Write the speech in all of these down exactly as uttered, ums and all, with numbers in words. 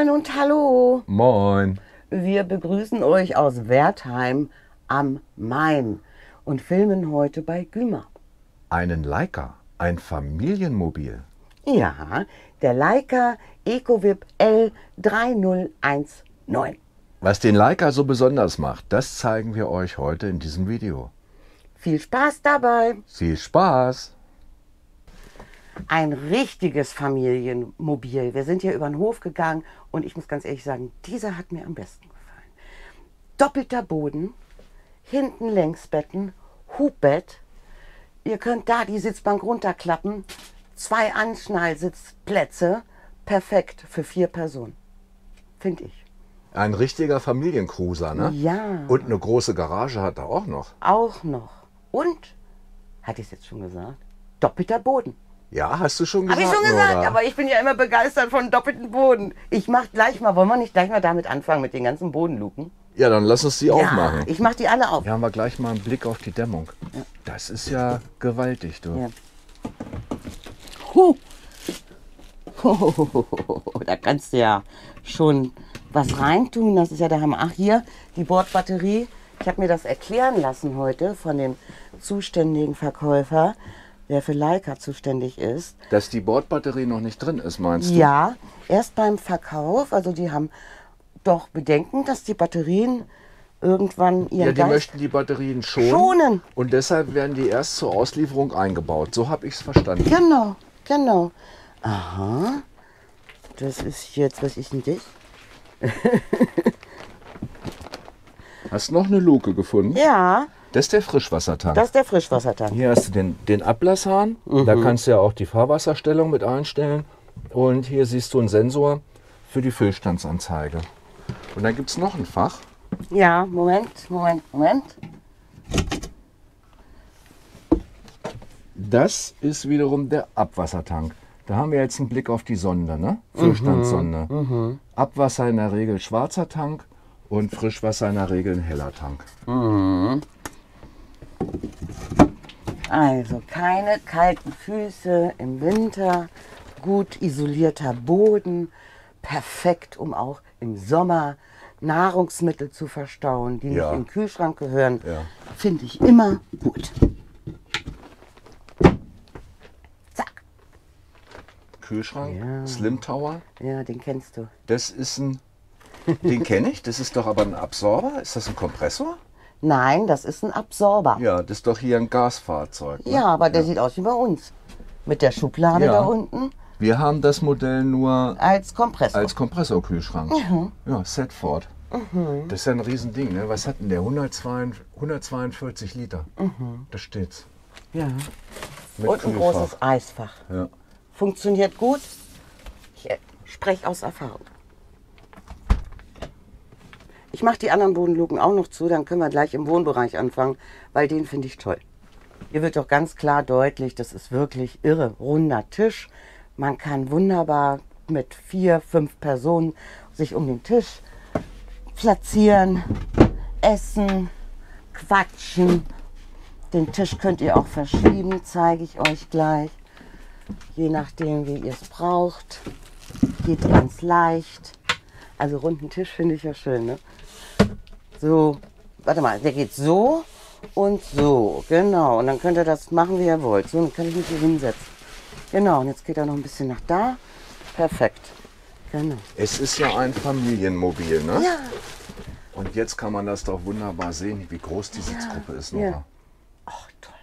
Moin und hallo. Moin. Wir begrüßen euch aus Wertheim am Main und filmen heute bei Gümer. Einen Leica, ein Familienmobil. Ja, der Leica EcoVip L drei null eins neun. Was den Leica so besonders macht, das zeigen wir euch heute in diesem Video. Viel Spaß dabei. Viel Spaß! Ein richtiges Familienmobil. Wir sind hier über den Hof gegangen und ich muss ganz ehrlich sagen, dieser hat mir am besten gefallen. Doppelter Boden, hinten Längsbetten, Hubbett. Ihr könnt da die Sitzbank runterklappen. Zwei Anschnallsitzplätze. Perfekt für vier Personen. Finde ich. Ein richtiger Familiencruiser, ne? Ja. Und eine große Garage hat er auch noch. Auch noch. Und, hatte ich es jetzt schon gesagt, doppelter Boden. Ja, hast du schon Habe gesagt? ich schon gesagt, Nora? aber ich bin ja immer begeistert von doppelten Boden. Ich mache gleich mal, wollen wir nicht gleich mal damit anfangen, mit den ganzen Bodenluken? Ja, dann lass uns die aufmachen. Ich mache die alle auf. Hier haben wir gleich mal einen Blick auf die Dämmung. Ja. Das ist ja gewaltig, du. Ja. Huh. Huh. Da kannst du ja schon was reintun. Das ist ja der Hammer. Ach, hier die Bordbatterie. Ich habe mir das erklären lassen heute von dem zuständigen Verkäufer, der für Leica zuständig ist. Dass die Bordbatterie noch nicht drin ist, meinst du? Ja, erst beim Verkauf. Also die haben doch Bedenken, dass die Batterien irgendwann ihren Ja, die Geist möchten die Batterien schonen. schonen. Und deshalb werden die erst zur Auslieferung eingebaut. So habe ich es verstanden. Genau, genau. Aha. Das ist jetzt, was ist denn das? Hast du noch eine Luke gefunden? Ja, Das ist der Frischwassertank. das ist der Frischwassertank. Hier hast du den, den Ablasshahn. Da kannst du ja auch die Fahrwasserstellung mit einstellen. Und hier siehst du einen Sensor für die Füllstandsanzeige. Und dann gibt es noch ein Fach. Ja, Moment, Moment, Moment. Das ist wiederum der Abwassertank. Da haben wir jetzt einen Blick auf die Sonde, ne? Füllstandssonde. Abwasser in der Regel schwarzer Tank und Frischwasser in der Regel ein heller Tank. Also keine kalten Füße im Winter, gut isolierter Boden, perfekt, um auch im Sommer Nahrungsmittel zu verstauen, die Ja. nicht in den Kühlschrank gehören. Ja. Finde ich immer gut. Zack. Kühlschrank, Ja. Slim Tower. Ja, den kennst du. Das ist ein, den kenne ich. Das ist doch aber ein Absorber. Ist das ein Kompressor? Nein, das ist ein Absorber. Ja, Ja, das ist doch hier ein Gasfahrzeug. Ne? aber der sieht aus wie bei uns. Mit der Schublade Ja. da unten Wir haben das Modell nur als Kompressor. als Kompressorkühlschrank. Ja, Setford. Das ist ja ein Riesending. Ne? Was hat denn der? hundertzweiundvierzig Liter. Da steht's. ja. Mit Und ein Kühlfach. großes Eisfach. Ja. Funktioniert gut. Ich äh, spreche aus Erfahrung. Ich mache die anderen Bodenluken auch noch zu, dann können wir gleich im Wohnbereich anfangen, weil den finde ich toll. Hier wird doch ganz klar deutlich, das ist wirklich irre. Runder Tisch. Man kann wunderbar mit vier, fünf Personen sich um den Tisch platzieren, essen, quatschen. Den Tisch könnt ihr auch verschieben, zeige ich euch gleich. Je nachdem, wie ihr es braucht. Geht ganz leicht. Also runden Tisch finde ich ja schön, ne? So, warte mal, der geht so und so, genau. Und dann könnt ihr das machen, wie ihr wollt. So, dann kann ich mich hier hinsetzen. Genau, und jetzt geht er noch ein bisschen nach da. Perfekt. Genau. Es ist ja ein Familienmobil, ne? Ja, Und jetzt kann man das doch wunderbar sehen, wie groß die Sitzgruppe ist, Nora. ja. Ach, toll.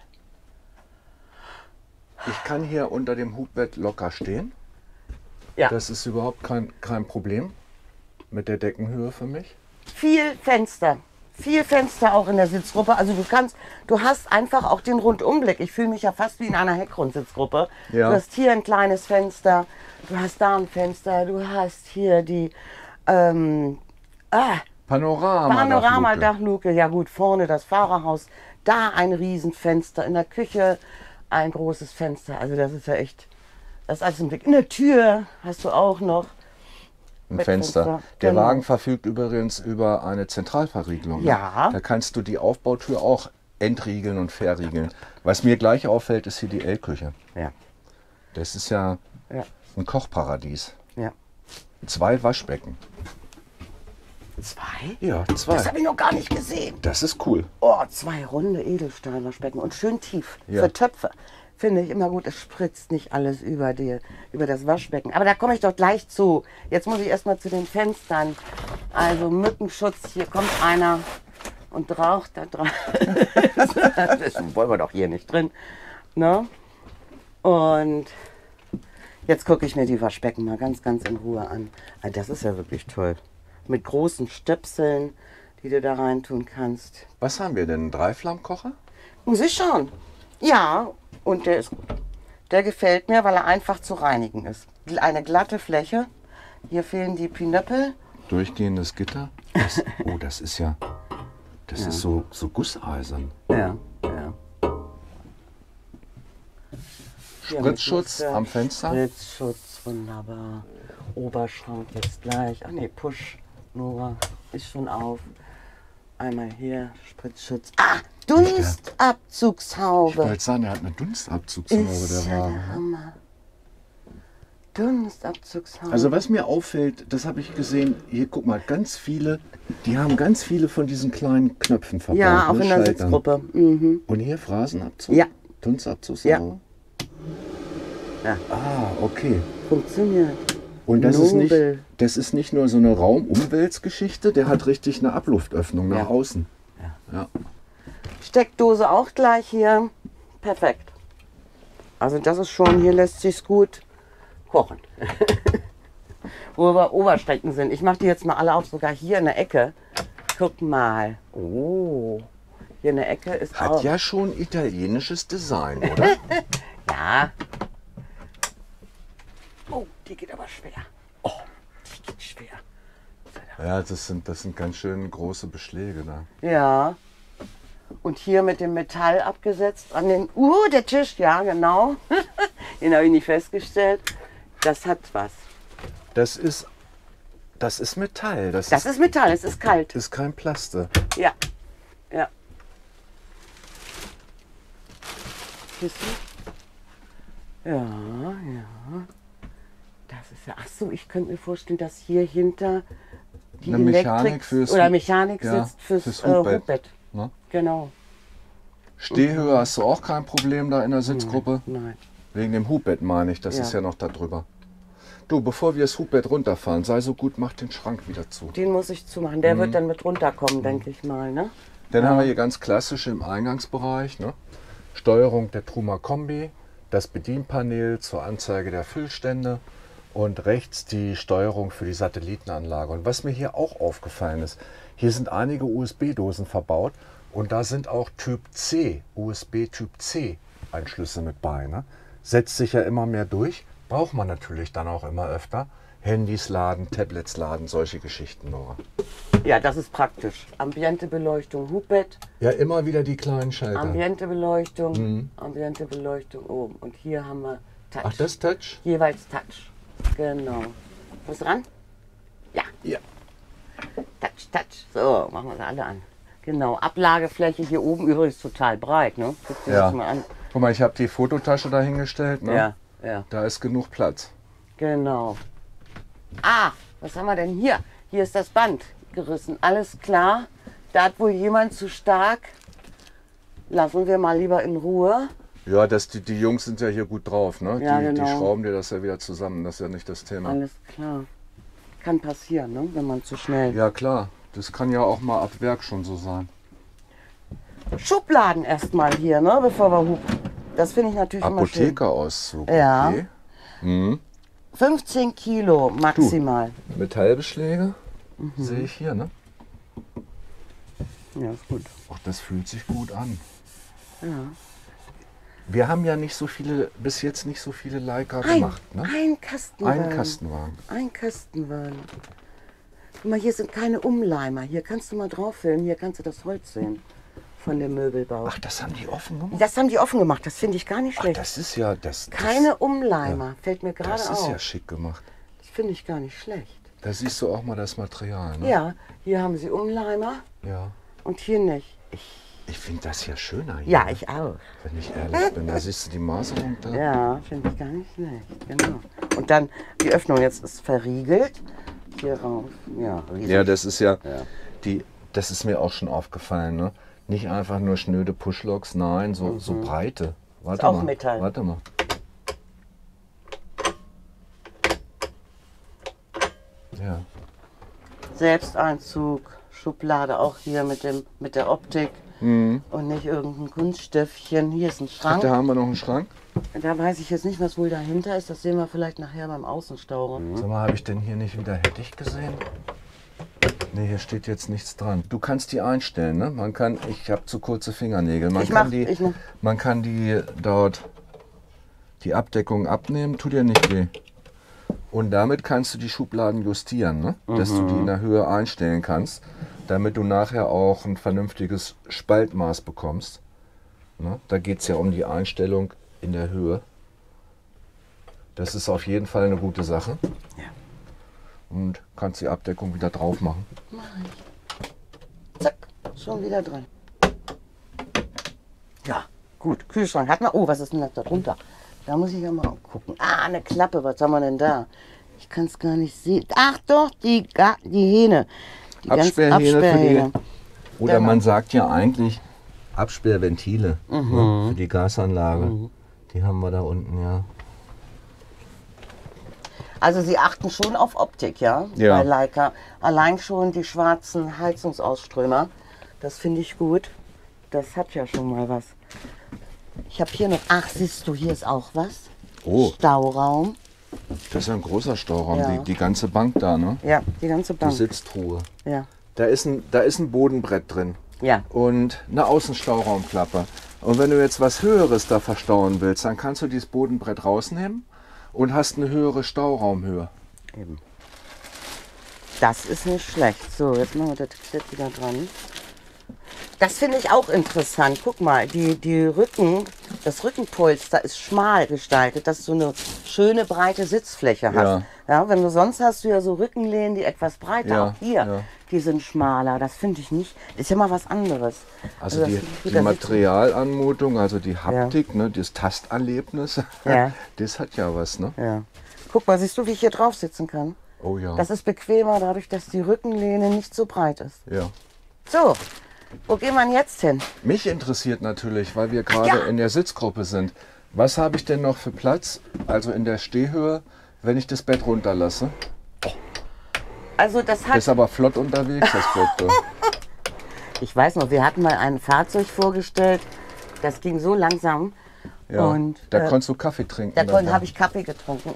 Ich kann hier unter dem Hubbett locker stehen. Ja. Das ist überhaupt kein, kein Problem mit der Deckenhöhe für mich. Viel Fenster. Viel Fenster auch in der Sitzgruppe. Also du kannst, du hast einfach auch den Rundumblick. Ich fühle mich ja fast wie in einer Heckgrundsitzgruppe. Ja. Du hast hier ein kleines Fenster, du hast da ein Fenster, du hast hier die ähm, ah, Panorama. Panoramadachluke. Ja gut, vorne das Fahrerhaus, da ein Riesenfenster, in der Küche ein großes Fenster. Also das ist ja echt, das ist alles im Blick. In der Tür hast du auch noch Ein Mit Fenster. Fenster, Der genau. Wagen verfügt übrigens über eine Zentralverriegelung. ne? Ja. Da kannst du die Aufbautür auch entriegeln und verriegeln. Was mir gleich auffällt, ist hier die L-Küche. Ja, Das ist ja ja, ein Kochparadies. ja. Zwei Waschbecken. Zwei? Ja, zwei. Das habe ich noch gar nicht gesehen. Das ist cool. Oh, zwei runde Edelstahlwaschbecken und schön tief Ja. für Töpfe. Finde ich immer gut, es spritzt nicht alles über, die, über das Waschbecken. Aber da komme ich doch gleich zu. Jetzt muss ich erstmal zu den Fenstern. Also Mückenschutz, hier kommt einer und raucht da dran. Das wollen wir doch hier nicht drin. Ne? Und jetzt gucke ich mir die Waschbecken mal ganz, ganz in Ruhe an. Ah, das ist ja wirklich toll. Mit großen Stöpseln, die du da rein tun kannst. Was haben wir denn? Einen Dreiflammkocher? Muss ich schauen. Ja, und der ist gut. Der gefällt mir, weil er einfach zu reinigen ist. Eine glatte Fläche. Hier fehlen die Pinöppel. Durchgehendes Gitter. Das, oh, das ist ja, das Ja. ist so, so gusseisern. Ja, ja. Spritzschutz am Fenster. Spritzschutz, wunderbar. Oberschrank jetzt gleich. Ach nee, Push, Nora, ist schon auf. Einmal hier, Spritzschutz. Ah, Ich Dunstabzugshaube. wollte sagen, er hat eine Dunstabzugshaube, Ist der ja Wagen. der Hammer. Dunstabzugshaube. Also was mir auffällt, das habe ich gesehen, hier guck mal, ganz viele, die haben ganz viele von diesen kleinen Knöpfen verbaut. ja, auch ne, in der Schaltern. Sitzgruppe. Mhm. Und hier Phrasenabzug? Ja. Dunstabzugshaube? Ja. Ah, okay. Funktioniert. Und das ist, nicht, Nobel. das ist nicht nur so eine Raumumweltsgeschichte, der hat richtig eine Abluftöffnung nach Ja. außen. Ja. Steckdose auch gleich hier. Perfekt. Also das ist schon, hier lässt sich's gut kochen. Wo wir Oberstecken sind. Ich mache die jetzt mal alle auf, sogar hier in der Ecke. Guck mal. Oh, hier in der Ecke ist Hat auch. ja schon italienisches Design, oder? Ja. Oh, die geht aber schwer. Oh, die geht schwer. Ja, das sind, das sind ganz schön große Beschläge da. Ja. Und hier mit dem Metall abgesetzt an den. Uh, der Tisch, ja, genau. Den habe ich nicht festgestellt. Das hat was. Das ist, das ist Metall. Das, Das ist Metall, es ist kalt. ist kein Plaste. Ja. Ja. Siehst du? Ja, ja. Das ist ja. Ach so, ich könnte mir vorstellen, dass hier hinter die Eine Mechanik Elektrik fürs- oder Mechanik ja, sitzt fürs, fürs äh, Hubbett. Hubbett. Ne? Genau. Stehhöhe hast du auch kein Problem da in der Sitzgruppe. Nein. Wegen dem Hubbett meine ich, das Ja. ist ja noch da drüber. Du, bevor wir das Hubbett runterfahren, sei so gut, mach den Schrank wieder zu. Den muss ich zumachen. Der wird dann mit runterkommen, denke ich mal. Ne? Dann haben wir hier ganz klassisch im Eingangsbereich ne? Steuerung der Truma Kombi, das Bedienpanel zur Anzeige der Füllstände und rechts die Steuerung für die Satellitenanlage. Und was mir hier auch aufgefallen ist, hier sind einige U S B-Dosen verbaut und da sind auch Typ C, U S B Typ C Anschlüsse mit bei. Ne? Setzt sich ja immer mehr durch, braucht man natürlich dann auch immer öfter. Handys laden, Tablets laden, solche Geschichten, Nora. Ja, das ist praktisch. Ambientebeleuchtung, Hubbett, Ja, immer wieder die kleinen Schalter. Ambientebeleuchtung, Ambientebeleuchtung oben. Und hier haben wir Touch. Ach, das Touch? Jeweils Touch. Genau. Muss ran? Ja, Ja. Touch, Touch. So, machen wir sie alle an. Genau, Ablagefläche hier oben übrigens total breit. Ne? Guck dir Ja. das mal an. Guck mal, ich habe die Fototasche dahingestellt. Ne? Ja, ja, Da ist genug Platz. genau. Ah, was haben wir denn hier? Hier ist das Band gerissen. Alles klar. Da hat wohl jemand zu stark. Lassen wir mal lieber in Ruhe. Ja, das, die, die Jungs sind ja hier gut drauf. Ne? Ja, die, genau. die schrauben dir das ja wieder zusammen. Das ist ja nicht das Thema. Alles klar. Kann passieren, ne? Wenn man zu schnell. Ja, klar. Das kann ja auch mal ab Werk schon so sein. Schubladen erstmal hier, ne? Bevor wir hupen. Das finde ich natürlich immer schön. Apothekerauszug. Ja. Okay. Mhm. fünfzehn Kilo maximal. Metallbeschläge sehe ich hier. Ne? Ja, ist gut. Ach, das fühlt sich gut an. Ja. Wir haben ja nicht so viele, bis jetzt nicht so viele Leica Ein, gemacht. Ne? ein Kastenwagen. Ein Kastenwagen. Ein Kastenwagen. Guck mal, hier sind keine Umleimer. Hier kannst du mal drauf filmen. Hier kannst du das Holz sehen von dem Möbelbau. Ach, das haben die offen gemacht? Das haben die offen gemacht. Das finde ich gar nicht Ach, schlecht. das ist ja das. das Keine Umleimer. Fällt mir gerade Das ist auf. ja schick gemacht. Das finde ich gar nicht schlecht. Da siehst du auch mal das Material. Ne? Ja, hier haben sie Umleimer Ja. und hier nicht. Ich, Ich finde das hier schöner hier. Ja, ich auch. Wenn ich ehrlich bin, da siehst du die Maserung da. Ja, finde ich gar nicht schlecht. Genau. Und dann die Öffnung jetzt ist verriegelt. Hier rauf. Ja, riesig. Ja, das ist ja, Ja. die, das ist mir auch schon aufgefallen. Ne? Nicht einfach nur schnöde Pushlocks, nein, so, so breite. Warte auch mal. Metall. Warte mal. Ja. Selbsteinzug, Schublade auch hier mit, dem, mit der Optik. Mhm. Und nicht irgendein Kunststiftchen. Hier ist ein Ach, Schrank. da haben wir noch einen Schrank. Da weiß ich jetzt nicht, was wohl dahinter ist. Das sehen wir vielleicht nachher beim Außenstauraum. Sag mal, habe ich denn hier nicht wieder Hettich gesehen? Ne, hier steht jetzt nichts dran. Du kannst die einstellen, ne? Man kann, ich habe zu kurze Fingernägel. Man Ich kann mach- die, ich mach. man kann die dort die Abdeckung abnehmen, tut dir nicht weh. Und damit kannst du die Schubladen justieren, ne? Dass du die in der Höhe einstellen kannst, damit du nachher auch ein vernünftiges Spaltmaß bekommst. Ne? Da geht es ja um die Einstellung in der Höhe. Das ist auf jeden Fall eine gute Sache. Ja. Und kannst die Abdeckung wieder drauf machen. Zack, schon wieder dran. Ja, gut. Kühlschrank hat man. Oh, was ist denn das da drunter? Da muss ich ja mal gucken. Ah, eine Klappe. Was haben wir denn da? Ich kann es gar nicht sehen. Ach doch, die, Ga- die Hähne. Die ganzen Absperrhähne für Absperrhähne. die. Oder Genau. man sagt ja eigentlich Absperrventile ne, für die Gasanlage. Die haben wir da unten, ja. Also Sie achten schon auf Optik, ja? Ja. Bei Leica. Allein schon die schwarzen Heizungsausströmer. Das finde ich gut. Das hat ja schon mal was. Ich habe hier noch. Ach, siehst du, hier ist auch was. Oh, Stauraum. das ist ja ein großer Stauraum. Ja. Die, die ganze Bank da, ne? Ja, die ganze Die Bank. Sitztruhe. Ja. Da ist ein, da ist ein Bodenbrett drin. Ja. Und eine Außenstauraumklappe. Und wenn du jetzt was Höheres da verstauen willst, dann kannst du dieses Bodenbrett rausnehmen und hast eine höhere Stauraumhöhe. Eben. Das ist nicht schlecht. So, jetzt machen wir das Klett wieder dran. Das finde ich auch interessant. Guck mal, die, die Rücken, das Rückenpolster ist schmal gestaltet, dass du eine schöne breite Sitzfläche hast. Ja. Ja, wenn du sonst hast du ja so Rückenlehnen, die etwas breiter. Ja, Auch hier, ja. die sind schmaler. Das finde ich nicht. Ist ja mal was anderes. Also das die, finde ich gut, die da sitzt- Materialanmutung, also die Haptik, ne, das Tasterlebnis, Ja. das hat ja was, ne? Ja. Guck mal, siehst du, wie ich hier drauf sitzen kann? Oh ja. Das ist bequemer, dadurch, dass die Rückenlehne nicht so breit ist. ja. So, wo gehen wir denn jetzt hin? Mich interessiert natürlich, weil wir gerade Ja. in der Sitzgruppe sind. Was habe ich denn noch für Platz, also in der Stehhöhe, wenn ich das Bett runterlasse? Also das hat, Das ist aber flott unterwegs, das Bett. Du. ich weiß noch, wir hatten mal ein Fahrzeug vorgestellt, das ging so langsam Ja. und da äh, konntest du Kaffee trinken. da dabei. habe ich Kaffee getrunken.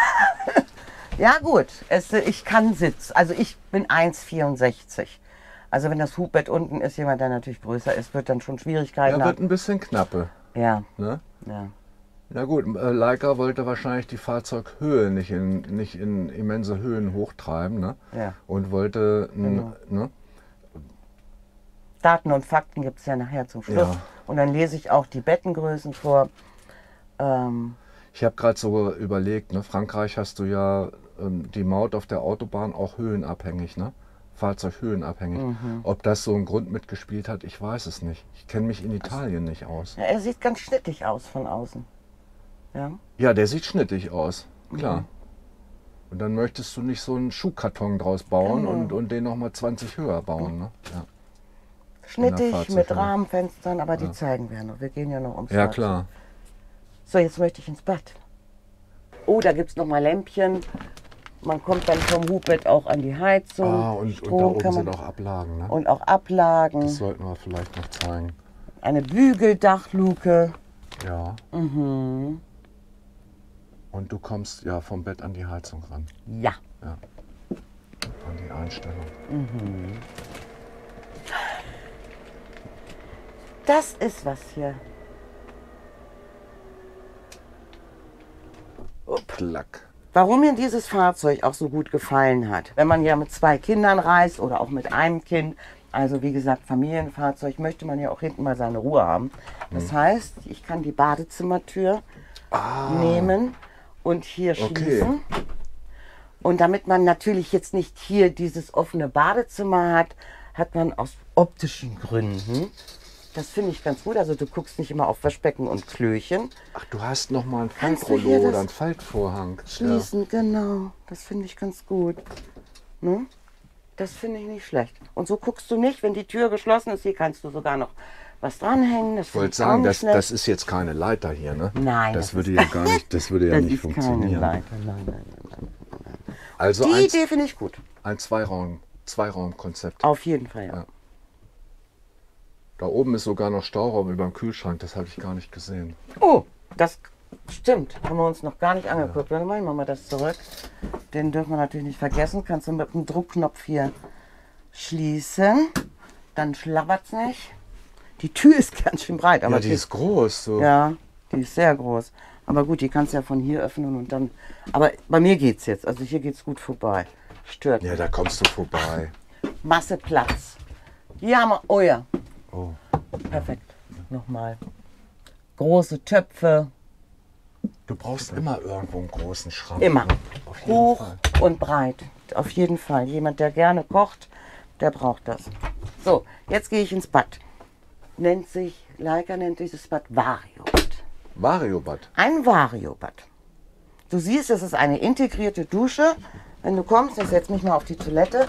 Ja gut, es, ich kann sitzen. Also ich bin eins Komma vierundsechzig. Also wenn das Hubbett unten ist, jemand, der natürlich größer ist, wird dann schon Schwierigkeiten Ja, wird haben. ein bisschen knappe. Ja, Ne? ja. Na gut, äh, Leica wollte wahrscheinlich die Fahrzeughöhe nicht in, nicht in immense Höhen hochtreiben, ne? Ja. Und wollte, n- Genau. ne? Daten und Fakten gibt es ja nachher zum Schluss. Ja. Und dann lese ich auch die Bettengrößen vor. Ähm, Ich habe gerade so überlegt, ne? Frankreich hast du ja ähm, die Maut auf der Autobahn auch höhenabhängig, ne? Fahrzeug höhenabhängig. Mhm. Ob das so einen Grund mitgespielt hat, ich weiß es nicht. Ich kenne mich in Italien nicht aus. ja, er sieht ganz schnittig aus von außen. Ja. Ja, der sieht schnittig aus, klar. Mhm. Und dann möchtest du nicht so einen Schuhkarton draus bauen Genau. und, und den nochmal zwanzig höher bauen, ne? Ja, Schnittig mit Fahrzeughöhe. Rahmenfenstern, aber die zeigen wir noch. Wir gehen ja noch ums ja Fahrzeug. klar. So, jetzt möchte ich ins Bad. Oh, da gibt es noch mal Lämpchen. Man kommt dann vom Hubbett auch an die Heizung. Ah, und, und da Strom oben kann man, sind auch Ablagen, ne? und auch Ablagen. Das sollten wir vielleicht noch zeigen. Eine Bügeldachluke. Ja. Mhm. Und du kommst ja vom Bett an die Heizung ran, Ja. an die Einstellung. Das ist was hier. Klack. Warum mir dieses Fahrzeug auch so gut gefallen hat, wenn man ja mit zwei Kindern reist oder auch mit einem Kind, also wie gesagt Familienfahrzeug, möchte man ja auch hinten mal seine Ruhe haben. Das heißt, ich kann die Badezimmertür nehmen und hier Okay. schließen. Und damit man natürlich jetzt nicht hier dieses offene Badezimmer hat, hat man aus optischen Gründen Das finde ich ganz gut. Also du guckst nicht immer auf Waschbecken und Klöchen. Ach, du hast noch mal ein Kannst du hier Faltrollo das oder einen Faltvorhang. Schließen, ja. Genau. Das finde ich ganz gut. Ne? Das finde ich nicht schlecht. Und so guckst du nicht, wenn die Tür geschlossen ist. Hier kannst du sogar noch was dranhängen. Das Ich wollte sagen, das, das ist jetzt keine Leiter hier, ne? Nein. Das, das würde ja gar nicht, das würde ja das nicht ist funktionieren. Keine Leiter. Nein, nein, nein, nein. Also die ein, Idee finde ich gut. Ein Zweiraum, Zweiraumkonzept. Auf jeden Fall, ja. ja. Da oben ist sogar noch Stauraum über dem Kühlschrank, das habe ich gar nicht gesehen. Oh, das stimmt. Haben wir uns noch gar nicht angeguckt. Ja. Warte mal, machen wir das zurück. Den dürfen wir natürlich nicht vergessen. Kannst du mit dem Druckknopf hier schließen. Dann schlabbert es nicht. Die Tür ist ganz schön breit. Aber ja, die, die ist groß. So. Ja, die ist sehr groß. Aber gut, die kannst du ja von hier öffnen und dann... Aber bei mir geht es jetzt. Also hier geht es gut vorbei. Stört Ja, mich. da kommst du vorbei. Masse Platz. Hier haben wir... Oh ja. Oh. Perfekt. Nochmal. Große Töpfe. Du brauchst immer irgendwo einen großen Schrank. Immer. Auf jeden Hoch Fall. und breit. Auf jeden Fall. Jemand, der gerne kocht, der braucht das. So, jetzt gehe ich ins Bad. Nennt sich, Leica nennt dieses Bad Variobad. Variobad. Ein Variobad. Du siehst, es ist eine integrierte Dusche. Wenn du kommst, ich setze mich mal auf die Toilette.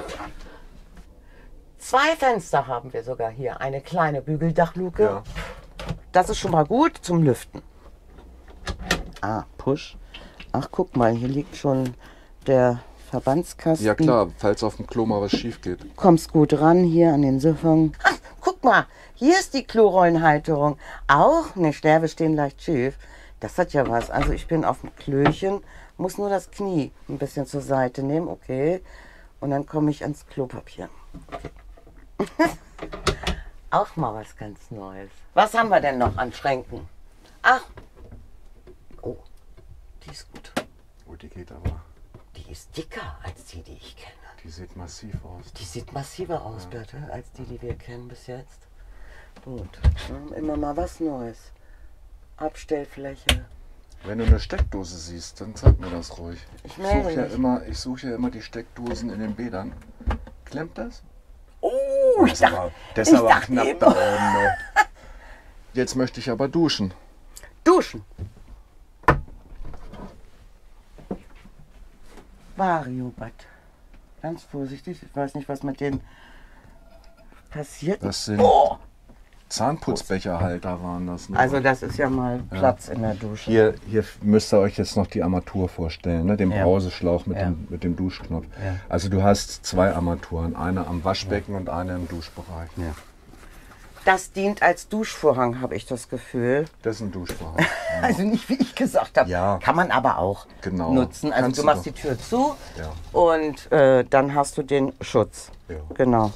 Zwei Fenster haben wir sogar hier. Eine kleine Bügeldachluke. Ja. Das ist schon mal gut zum Lüften. Ah, Push. Ach, guck mal, hier liegt schon der Verbandskasten. Ja klar, falls auf dem Klo mal was schief geht. Kommst gut ran hier an den Siphon. Ach, guck mal, hier ist die Klorollenhalterung. Auch eine Sterbe stehen leicht schief. Das hat ja was. Also ich bin auf dem Klöchen, muss nur das Knie ein bisschen zur Seite nehmen. Okay. Und dann komme ich ans Klopapier. Okay. Auch mal was ganz Neues. Was haben wir denn noch an Schränken? Ach. Oh, die ist gut. Oh, die geht aber. Die ist dicker als die, die ich kenne. Die sieht massiv aus. Die sieht massiver aus, ja. Berthe, als die, die wir kennen bis jetzt. Gut, immer mal was Neues. Abstellfläche. Wenn du eine Steckdose siehst, dann sag mir das ruhig. Ich, ich suche ja immer, ich suche ja immer die Steckdosen in den Bädern. Klemmt das? Oh, das ich ist dachte, aber, das ich ist aber dachte knapp eben. da oben. Ne? Jetzt möchte ich aber duschen. Duschen. Variobad. Ganz vorsichtig. Ich weiß nicht, was mit denen passiert. Das sind oh. Zahnputzbecherhalter waren das. Ne? Also das ist ja mal Platz ja. in der Dusche. Hier, hier müsst ihr euch jetzt noch die Armatur vorstellen, ne? Den ja. Brauseschlauch mit, ja. dem, mit dem Duschknopf. Ja. Also du hast zwei Armaturen, eine am Waschbecken ja. und eine im Duschbereich. Ja. Das dient als Duschvorhang, habe ich das Gefühl. Das ist ein Duschvorhang. Ja. Also nicht, wie ich gesagt habe. Ja. Kann man aber auch genau. nutzen. Also Kannst du machst du die Tür zu ja. und äh, dann hast du den Schutz. Ja. Genau.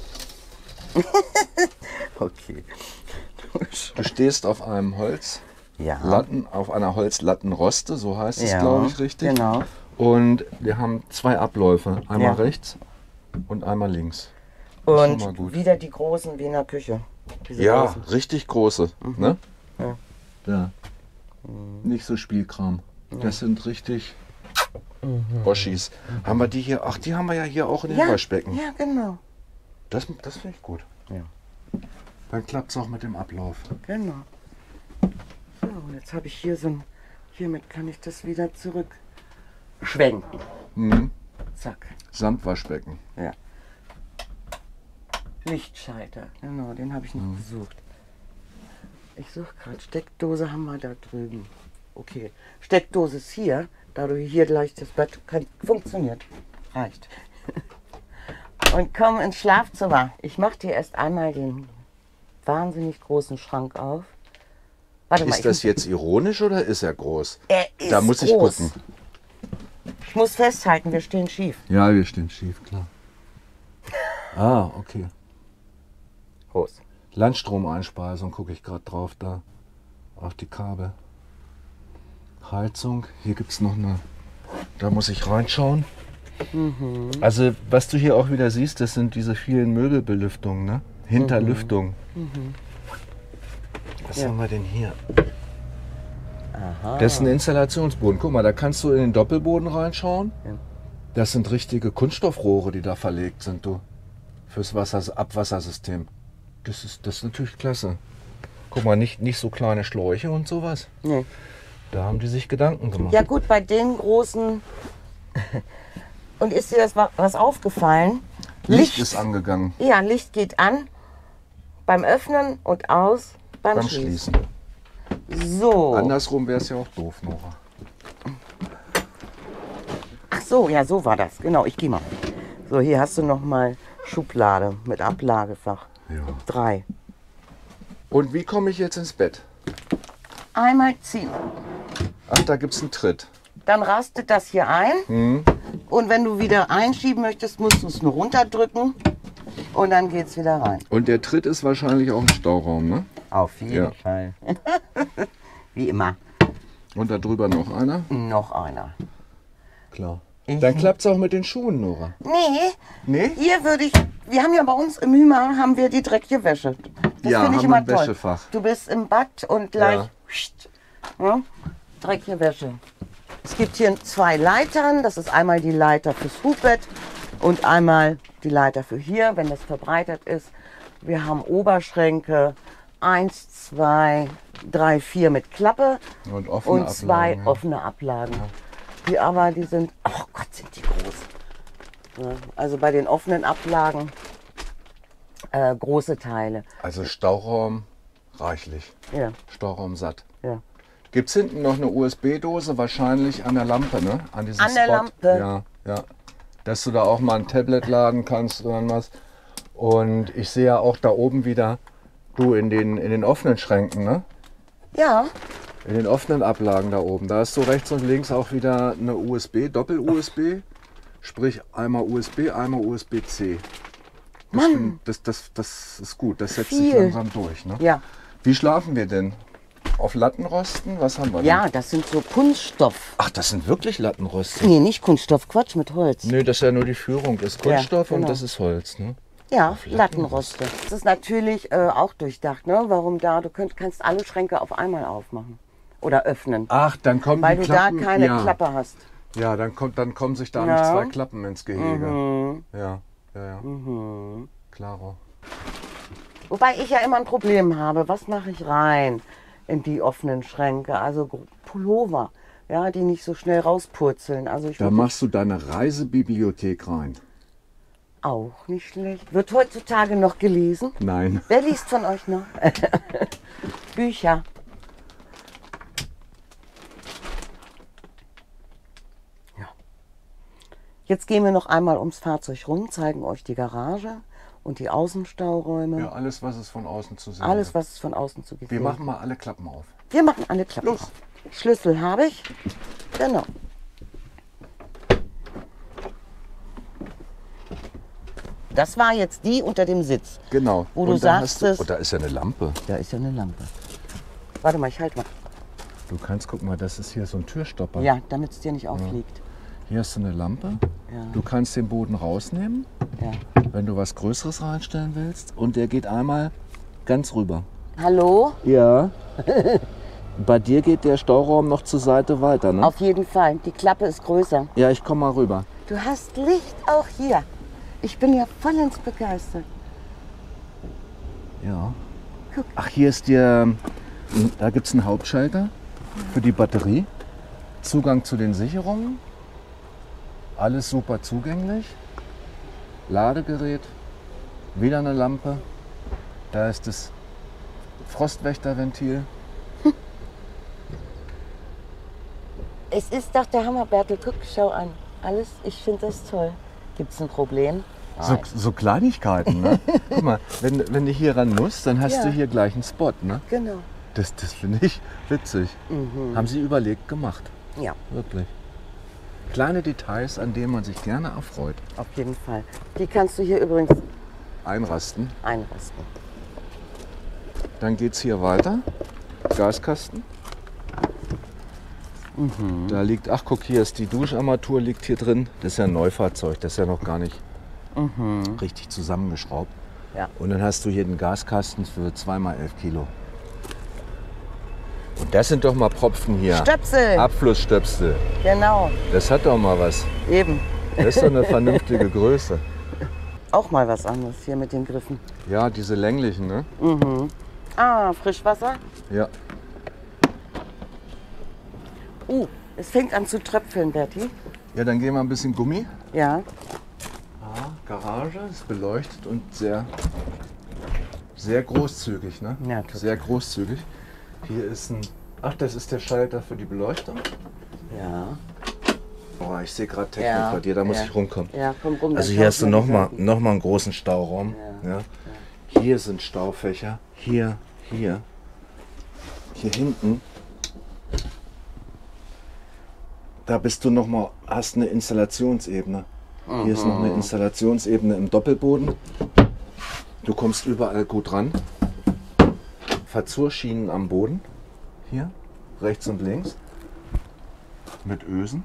Okay. Du stehst auf einem Holzlatten, ja. auf einer Holzlattenroste, so heißt es, ja, glaube ich, richtig. Genau. Und wir haben zwei Abläufe, einmal ja. rechts und einmal links. Und wieder die großen Wiener Küche. Diese ja, großen. Richtig große. Mhm. Ne? Ja. Ja. Mhm. Nicht so Spielkram. Ja. Das sind richtig mhm. Oschis. Mhm. Haben wir die hier? Ach, die haben wir ja hier auch in den ja, Waschbecken. Ja, genau. Das, das finde ich gut. Ja. Dann klappt es auch mit dem Ablauf. Genau. So, und jetzt habe ich hier so ein. Hiermit kann ich das wieder zurück schwenken. Mhm. Zack. Sandwaschbecken. Ja. Lichtschalter, genau, den habe ich noch mhm. gesucht. Ich suche gerade, Steckdose haben wir da drüben. Okay, Steckdose ist hier, da du hier gleich das Bett kann, funktioniert. Reicht. Und komm ins Schlafzimmer. Ich mache dir erst einmal den wahnsinnig großen Schrank auf. Warte ist mal, das jetzt ironisch oder ist er groß? Er ist da muss ich groß. gucken. Ich muss festhalten, wir stehen schief. Ja, wir stehen schief, klar. Ah, okay. Groß. Landstromeinspeisung gucke ich gerade drauf, da auf die Kabel. Heizung, hier gibt es noch eine, da muss ich reinschauen. Mhm. Also was du hier auch wieder siehst, das sind diese vielen Möbelbelüftungen, ne? Hinterlüftung. Mhm. Was ja. haben wir denn hier? Aha. Das ist ein Installationsboden. Guck mal, da kannst du in den Doppelboden reinschauen. Ja. Das sind richtige Kunststoffrohre, die da verlegt sind, du. Fürs Wasser, Abwassersystem. Das ist, das ist natürlich klasse. Guck mal, nicht, nicht so kleine Schläuche und sowas. Nee. Da haben die sich Gedanken gemacht. Ja gut, bei den großen... Und ist dir das wa- was aufgefallen? Licht ist angegangen Ja, Licht geht an beim Öffnen und aus beim, beim Schließen. Schließen. So. Andersrum wäre es ja auch doof, Nora. Ach so, ja, so war das. Genau, ich gehe mal. So, hier hast du noch mal Schublade mit Ablagefach. Ja. Drei. Und wie komme ich jetzt ins Bett? Einmal ziehen. Ach, da gibt es einen Tritt. Dann rastet das hier ein. Hm. Und wenn du wieder einschieben möchtest, musst du es nur runterdrücken. Und dann geht es wieder rein. Und der Tritt ist wahrscheinlich auch ein Stauraum, ne? Auf jeden Ja. Fall. Wie immer. Und da drüber noch einer? Noch einer. Klar. Ich- Dann klappt es auch mit den Schuhen, Nora. Nee, Nee? hier würde ich... Wir haben ja bei uns im Hümer haben wir die dreckige Wäsche. Das Ja, finde ich haben immer wir ein toll. Wäschefach. Du bist im Bad und gleich... Ja. Ja, dreckige Wäsche. Es gibt hier zwei Leitern. Das ist einmal die Leiter fürs Hubbett und einmal die Leiter für hier, wenn das verbreitert ist. Wir haben Oberschränke. Eins, zwei, drei, vier mit Klappe Und offene und zwei Ablagen, ja. offene Ablagen. Die aber, die sind, oh Gott, sind die groß. Ja, also bei den offenen Ablagen äh, große Teile. Also Stauraum reichlich. Ja, Stauraum satt. ja. Gibt es hinten noch eine U S B-Dose? Wahrscheinlich an der Lampe, ne? An diesem An der Spot. Lampe. Ja, ja. Dass du da auch mal ein Tablet laden kannst oder was. Und ich sehe ja auch da oben wieder, du in den, in den offenen Schränken, ne? Ja, In den offenen Ablagen da oben. Da hast du rechts und links auch wieder eine U S B, Doppel-U S B. Sprich einmal U S B, einmal U S B C. Das, Mann. find- das, das, das ist gut, das setzt Viel. sich langsam durch. Ne? ja. Wie schlafen wir denn? Auf Lattenrosten? Was haben wir denn? Ja, das sind so Kunststoff. Ach, das sind wirklich Lattenroste? Nee, nicht Kunststoff, Quatsch, mit Holz. Nee, das ist ja nur die Führung. Das ist Kunststoff genau. und das ist Holz. Ne? Ja, Auf Lattenroste. Das ist natürlich äh, auch durchdacht, ne? Warum da? Du könnt, kannst alle Schränke auf einmal aufmachen oder öffnen, Ach, dann kommen weil die du Klappen. da keine ja. Klappe hast. Ja, dann, kommt, dann kommen sich da Ja. nicht zwei Klappen ins Gehege. Mhm. Ja, ja, ja. Klaro. Wobei ich ja immer ein Problem habe. Was mache ich rein in die offenen Schränke? Also Gro- Pullover, ja, die nicht so schnell rauspurzeln. Also ich Da würd- machst du deine Reisebibliothek rein. auch nicht schlecht. Wird heutzutage noch gelesen? Nein. Wer liest von euch noch? Bücher. Ja. Jetzt gehen wir noch einmal ums Fahrzeug rum, zeigen euch die Garage und die Außenstauräume. Ja, alles, was es von außen zu sehen Alles, ist. was es von außen zu gesehen Wir machen mal alle Klappen auf. Wir machen alle Klappen Los. auf. Schlüssel habe ich. Genau. Das war jetzt die unter dem Sitz. Genau. Wo du Und dann sagst hast du, es- oh, da ist ja eine Lampe. Da ist ja eine Lampe. Warte mal, ich halte mal. Du kannst, guck mal, das ist hier so ein Türstopper. Ja, damit es dir nicht auffliegt. Hier hast du eine Lampe. Ja. Du kannst den Boden rausnehmen, Ja. wenn du was Größeres reinstellen willst. Und der geht einmal ganz rüber. Hallo? Ja. Bei dir geht der Stauraum noch zur Seite weiter, ne? Auf jeden Fall. Die Klappe ist größer. Ja, ich komme mal rüber. Du hast Licht auch hier. Ich bin ja vollends begeistert. Ja. Guck. Ach, hier ist der, da gibt es einen Hauptschalter für die Batterie. Zugang zu den Sicherungen. Alles super zugänglich. Ladegerät. Wieder eine Lampe. Da ist das Frostwächterventil. Es ist doch der Hammer, Bertel. Guck, schau an. Alles, ich finde das toll. Gibt es ein Problem? So, so Kleinigkeiten, ne? Guck mal, wenn, wenn du hier ran musst, dann hast Ja. du hier gleich einen Spot, ne? Genau. Das, das finde ich witzig. Haben sie überlegt gemacht, Ja, wirklich. Kleine Details, an denen man sich gerne erfreut. auf jeden Fall. Die kannst du hier übrigens Einrasten. einrasten. Dann geht es hier weiter. Gaskasten. Da liegt, ach guck, hier ist die Duscharmatur, liegt hier drin. Das ist ja ein Neufahrzeug, das ist ja noch gar nicht richtig zusammengeschraubt. Ja. Und dann hast du hier den Gaskasten für zweimal elf Kilo. Und das sind doch mal Propfen hier. Stöpsel. Abflussstöpsel. Genau, Das hat doch mal was. eben. Das ist doch eine vernünftige Größe. Auch mal was anderes hier mit den Griffen. Ja, diese länglichen, ne? Ah, Frischwasser. Ja. Uh, es fängt an zu tröpfeln, Berti. Ja, dann gehen wir ein bisschen Gummi. Ja. Ah, Garage ist beleuchtet und sehr, sehr großzügig, ne? Ja, total. Sehr großzügig. Hier ist ein, ach, das ist der Schalter für die Beleuchtung. Ja. Boah, ich sehe gerade Technik Ja, bei dir, da muss ja. ich rumkommen. Ja, komm rum. Also dann hier hast du schaust mal nochmal die noch mal einen großen Stauraum. Ja, Ja. Hier sind Staufächer. Hier, hier. Hier hinten. Da bist du noch mal, hast eine Installationsebene. Hier ist noch eine Installationsebene im Doppelboden. Du kommst überall gut ran. Verzurschienen am Boden. Hier, rechts und links. Mit Ösen.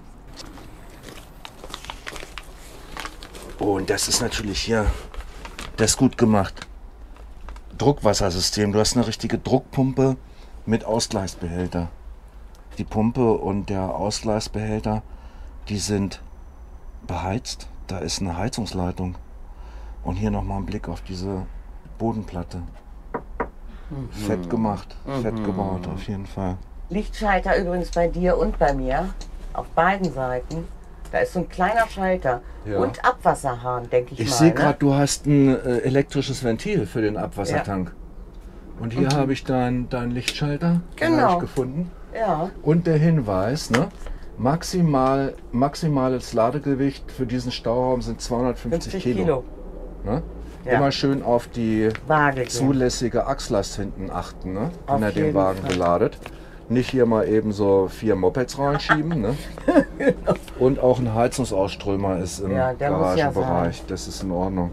Oh, und das ist natürlich hier, das ist gut gemacht. Druckwassersystem. Du hast eine richtige Druckpumpe mit Ausgleichsbehälter. Die Pumpe und der Ausgleichsbehälter, die sind beheizt. Da ist eine Heizungsleitung. Und hier nochmal ein Blick auf diese Bodenplatte. Mhm. Fett gemacht, mhm. fett gebaut auf jeden Fall. Lichtschalter übrigens bei dir und bei mir. Auf beiden Seiten. Da ist so ein kleiner Schalter. Ja. Und Abwasserhahn, denke ich, ich mal. Ich sehe ne? gerade, du hast ein äh, elektrisches Ventil für den Abwassertank. Ja. Und hier mhm. habe ich deinen dein Lichtschalter genau. gefunden. Ja. Und der Hinweis, ne? Maximal, maximales Ladegewicht für diesen Stauraum sind zweihundertfünfzig Kilo. Kilo. Ne? Ja. Immer schön auf die Waage zulässige Achslast hinten achten, ne? Auf wenn er den Wagen Fall. beladet. Nicht hier mal eben so vier Mopeds reinschieben. Ne? Genau. Und auch ein Heizungsausströmer ist im ja, Garagenbereich. Ja, das ist in Ordnung.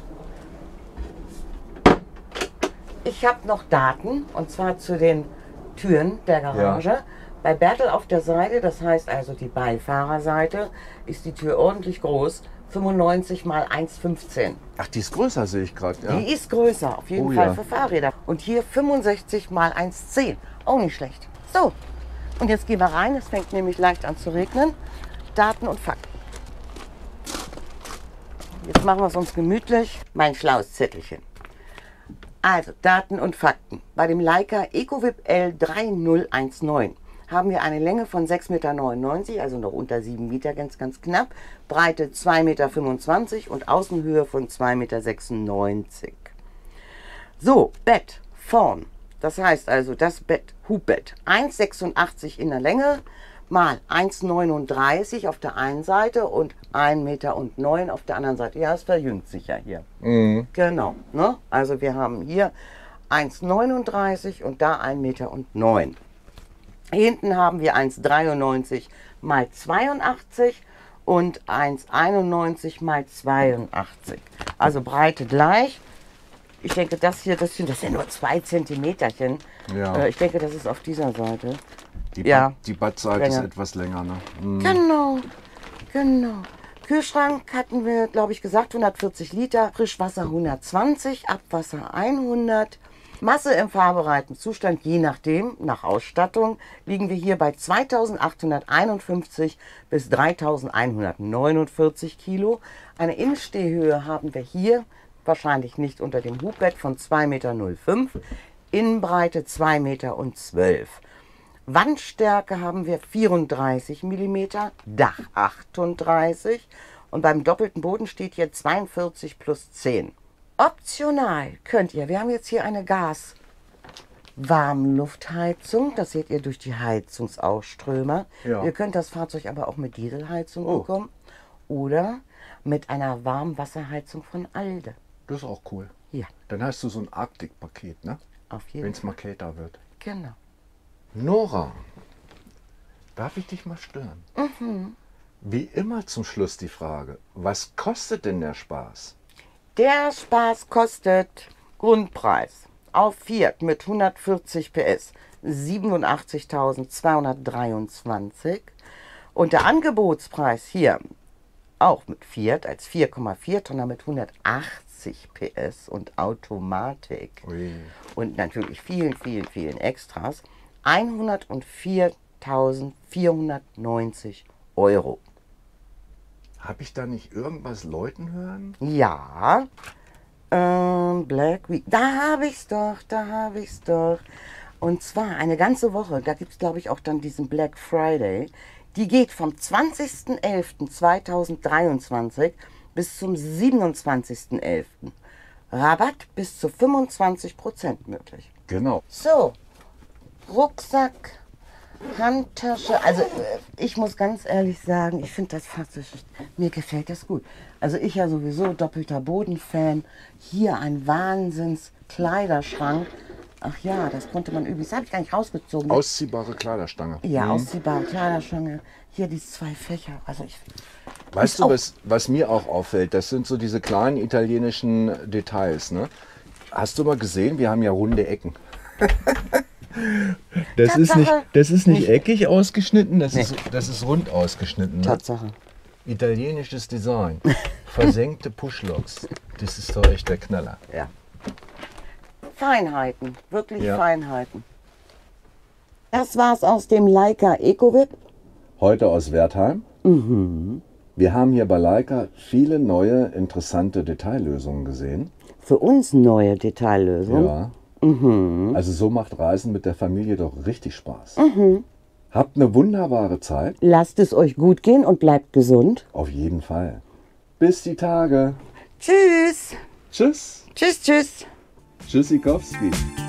Ich habe noch Daten, und zwar zu den Türen der Garage. Ja. Bei Bertel auf der Seite, das heißt also die Beifahrerseite, ist die Tür ordentlich groß. fünfundneunzig mal eins Komma fünfzehn. Ach, die ist größer, sehe ich gerade. Ja. Die ist größer, auf jeden oh, Fall ja. für Fahrräder. Und hier fünfundsechzig mal eins Komma zehn. Auch nicht schlecht. So, und jetzt gehen wir rein. Es fängt nämlich leicht an zu regnen. Daten und Fakten. Jetzt machen wir es uns gemütlich. Mein schlaues Zettelchen. Also, Daten und Fakten. Bei dem Leica EcoVip L drei null eins neun haben wir eine Länge von sechs Komma neunundneunzig Meter, also noch unter sieben Meter, ganz, ganz knapp. Breite zwei Komma fünfundzwanzig Meter und Außenhöhe von zwei Komma sechsundneunzig Meter. So, Bett vorn. Das heißt also, das Bett, Hubbett, eins Komma sechsundachtzig in der Länge, mal eins Komma neununddreißig auf der einen Seite und ein Meter neun auf der anderen Seite. Ja, es verjüngt sich ja hier. Mhm. Genau. Ne? Also wir haben hier eins Komma neununddreißig und da ein Meter neun. Hinten haben wir eins Komma dreiundneunzig mal zweiundachtzig und eins Komma einundneunzig mal zweiundachtzig. Also Breite gleich. Ich denke, das hier, das sind, das sind nur zwei Zentimeterchen. Ja. Äh, ich denke, das ist auf dieser Seite. Die, ja. Bad, die Badseite ist etwas länger, ne? Mhm. Genau, genau. Kühlschrank hatten wir, glaube ich, gesagt, hundertvierzig Liter. Frischwasser hundertzwanzig, Abwasser hundert. Masse im fahrbereiten Zustand, je nachdem, nach Ausstattung, liegen wir hier bei zweitausendachthunderteinundfünfzig bis dreitausendeinhundertneunundvierzig Kilo. Eine Innenstehhöhe haben wir hier, wahrscheinlich nicht unter dem Hubbett, von zwei Komma null fünf Meter, Innenbreite zwei Komma zwölf Meter. Wandstärke haben wir vierunddreißig Millimeter, Dach achtunddreißig und beim doppelten Boden steht hier zweiundvierzig plus zehn. Optional könnt ihr, wir haben jetzt hier eine Gas-Warmluftheizung, das seht ihr durch die Heizungsausströmer. Ja. Ihr könnt das Fahrzeug aber auch mit Dieselheizung oh. bekommen oder mit einer Warmwasserheizung von Alde. Das ist auch cool. Ja. Dann hast du so ein Arktik-Paket, ne? Auf jeden Fall. Wenn es mal kälter wird. Genau. Nora, darf ich dich mal stören? Mhm. Wie immer zum Schluss die Frage, was kostet denn der Spaß? Der Spaß kostet Grundpreis auf Fiat mit hundertvierzig P S siebenundachtzigtausendzweihundertdreiundzwanzig und der Angebotspreis hier auch mit Fiat als vier Komma vier Tonner mit hundertachtzig P S und Automatik Ui. Und natürlich vielen, vielen, vielen Extras, hundertviertausendvierhundertneunzig Euro. Habe ich da nicht irgendwas läuten hören? Ja, Ähm, Black Week. Da habe ich's doch, da habe ich's doch. Und zwar eine ganze Woche. Da gibt es, glaube ich, auch dann diesen Black Friday. Die geht vom zwanzigsten elften zweitausenddreiundzwanzig bis zum siebenundzwanzigsten elften Rabatt bis zu fünfundzwanzig Prozent möglich. Genau. So, Rucksack, Handtasche. Also ich muss ganz ehrlich sagen, ich finde das Fahrzeug, mir gefällt das gut. Also ich ja sowieso doppelter Boden-Fan. Hier ein Wahnsinns-Kleiderschrank. Ach ja, das konnte man übrigens, das habe ich gar nicht rausgezogen. Ausziehbare Kleiderstange. Ja, Mhm. ausziehbare Kleiderstange. Hier die zwei Fächer. Also ich, Weißt du, was, was mir auch auffällt? Das sind so diese kleinen italienischen Details. Ne? Hast du mal gesehen, wir haben ja runde Ecken. Das ist nicht, das ist nicht eckig ausgeschnitten, das, nee. ist, das ist rund ausgeschnitten. Ne? Tatsache. Italienisches Design. Versenkte Pushloks. Das ist doch echt der Knaller. Ja. Feinheiten, wirklich ja. Feinheiten. Das war's aus dem Leica EcoVip. Heute aus Wertheim. Mhm. Wir haben hier bei Leica viele neue, interessante Detaillösungen gesehen. Für uns neue Detaillösungen? Ja. Mhm. Also so macht Reisen mit der Familie doch richtig Spaß. Mhm. Habt eine wunderbare Zeit. Lasst es euch gut gehen und bleibt gesund. Auf jeden Fall. Bis die Tage. Tschüss. Tschüss. Tschüss, tschüss. Tschüssikowski.